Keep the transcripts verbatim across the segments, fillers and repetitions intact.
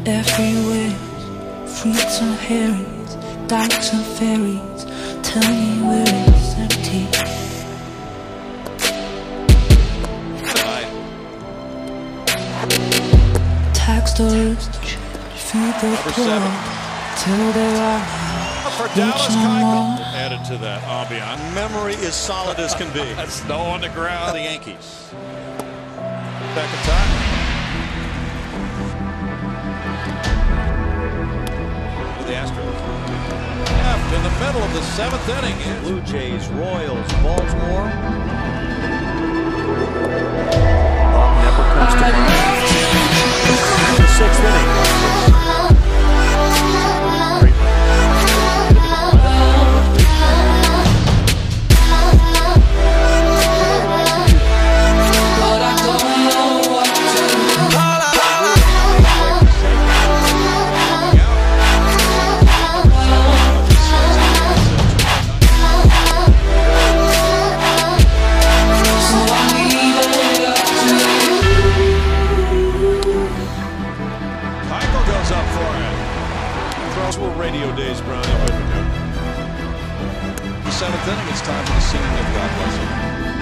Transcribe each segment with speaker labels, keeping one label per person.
Speaker 1: everywhere. Fruits and herrings, dykes and fairies, tell me where it's empty. Tax dollars to feed the poor till there are
Speaker 2: for Dallas Keuchel. Added to that Aldean.
Speaker 3: Memory is solid as can be.
Speaker 2: Snow on the ground. The Yankees. Second time. The Astros. Left in the middle of the seventh inning.
Speaker 3: Blue Jays, Royals, Baltimore. Bob never comes to mind. The sixth inning. Radio days, Brian. The seventh inning, it's time for the singing of God Bless You.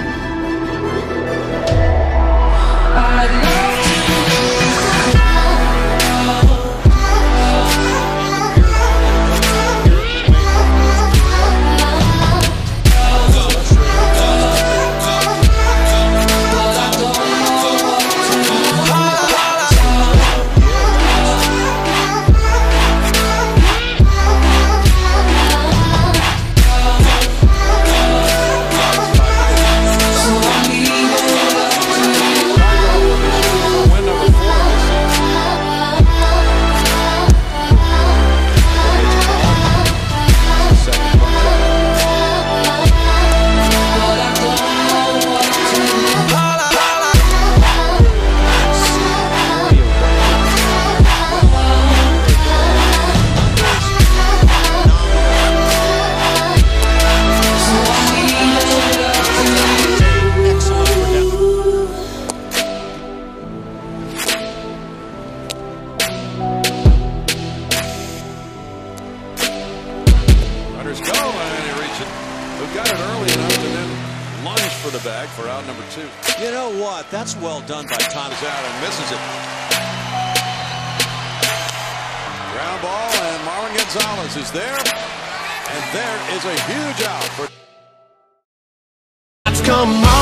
Speaker 3: Go, and he reached it. Who got it early enough and then lunged for the bag for out number two. You know what? That's well done by Thomas.
Speaker 2: Out and misses it. Ground ball, and Marwin Gonzalez is there. And there is a huge out for.
Speaker 4: Come on.